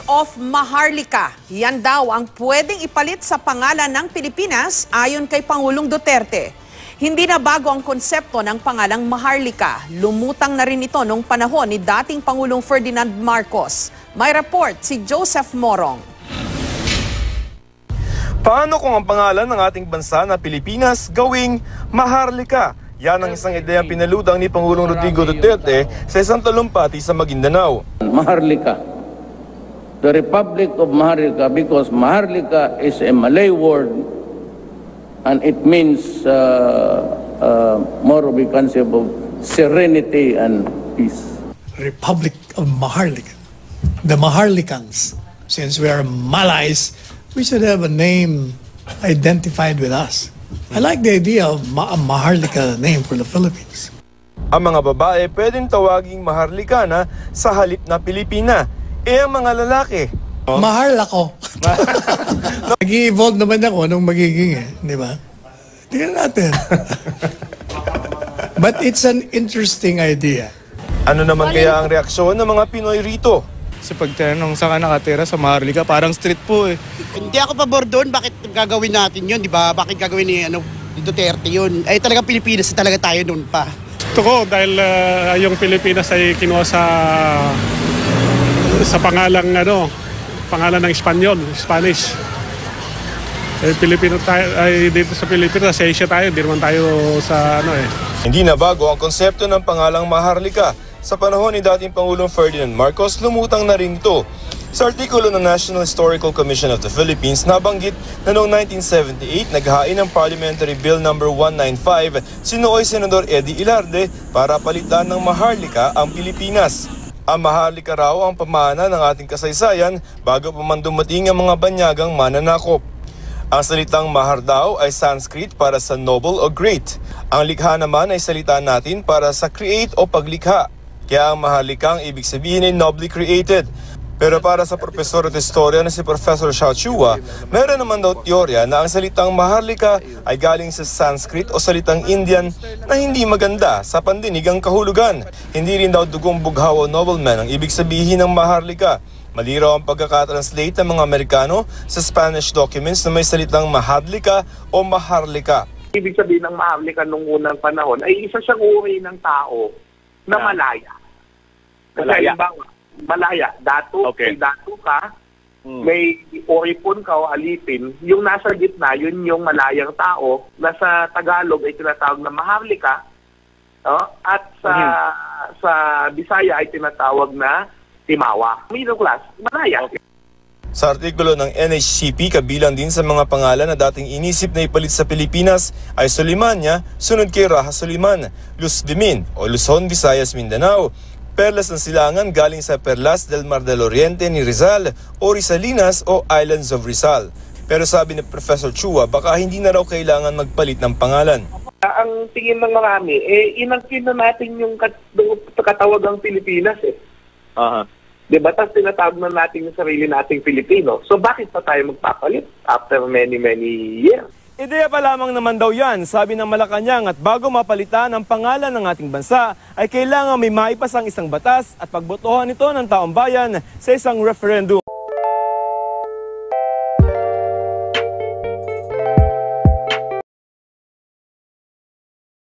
of Maharlika. Yan daw ang pwedeng ipalit sa pangalan ng Pilipinas ayon kay Pangulong Duterte. Hindi na bago ang konsepto ng pangalang Maharlika. Lumutang na rin ito noong panahon ni dating Pangulong Ferdinand Marcos. May report si Joseph Morong. Paano kung ang pangalan ng ating bansa na Pilipinas gawing Maharlika? Yan ang isang ideyang pinalutang ni Pangulong Rodrigo Duterte sa isang talumpati sa Maguindanao. Maharlika. The Republic of Maharlika, because Maharlika is a Malay word and it means more of a concept of serenity and peace. Republic of Maharlika. The Maharlikans. Since we are Malays, we should have a name identified with us. I like the idea of a Maharlika name for the Philippines. Ang mga babae pwedeng tawaging Maharlikana sa halip na Pilipina. Ang mga lalaki, Mahal ako. Nag-i-evolve naman ako nung magiging di ba? Tingnan natin. But it's an interesting idea. Ano naman kaya ang reaksyon ng mga Pinoy rito? Sa pagtanong saan ka nakatira sa Maharlika, parang street po eh. Hindi ako pabor doon, bakit gagawin natin yun, di ba? Bakit gagawin ni Duterte yun? Ay talaga Pilipinas talaga tayo noon pa. Ito ko dahil yung Pilipinas ay kinuha sa pangalang pangalan ng Spanish. Pilipino tayo ay dito sa Pilipinas, sa Asia tayo, hindi naman tayo sa Hindi na bago ang konsepto ng pangalang Maharlika. Sa panahon ni dating Pangulong Ferdinand Marcos, lumutang na rin ito. Sa artikulo ng National Historical Commission of the Philippines, nabanggit na noong 1978 naghain ng Parliamentary Bill No. 195 si Nooy Senador Eddie Ilarde para palitan ng Maharlika ang Pilipinas. Ang Maharlika raw ang pamana ng ating kasaysayan bago pa man dumating ang mga banyagang mananakop. Ang salitang Mahar daw ay Sanskrit para sa noble o great. Ang likha naman ay salita natin para sa create o paglikha. Kaya ang Maharlika ang ibig sabihin ay nobly created. Pero para sa profesor at historia na si Professor Xiao Chua, meron naman daw teorya na ang salitang Maharlika ay galing sa Sanskrit o salitang Indian na hindi maganda sa pandinigang kahulugan. Hindi rin daw dugong bughaw o nobleman ang ibig sabihin ng Maharlika. Mali raw ang pagkakatranslate ng mga Amerikano sa Spanish documents na may salitang Mahadlika o Maharlika. Ibig sabihin ng Maharlika nung unang panahon ay isa siyang uri ng tao na malaya. Kasi malaya, datu, okay. May datu ka, may oripon ka o alipin, yung nasa gitna, yun yung malayang tao, na sa Tagalog ay tinatawag na Maharlika, at sa Bisaya ay tinatawag na Timawa. Middle class, malaya. Okay. Sa artikulo ng NHCP, kabilang din sa mga pangalan na dating inisip na ipalit sa Pilipinas ay Solimanya, sunod kay Raha Soliman, Luzvimin o Luzon, Visayas, Mindanao, Perlas ng Silangan galing sa Perlas del Mar del Oriente ni Rizal o Rizalinas o Islands of Rizal. Pero sabi ni Professor Chua, baka hindi na raw kailangan magpalit ng pangalan. Ang tingin ng marami, inangkin na natin yung katawagang Pilipinas Diba? Tapos tinatawag na natin yung sarili nating Pilipino. So bakit pa tayo magpapalit after many years? Ideya pa lamang naman daw yan, sabi ng Malacanang, at bago mapalitan ang pangalan ng ating bansa, ay kailangan may maipasang isang batas at pagbotohan ito ng taong bayan sa isang referendum.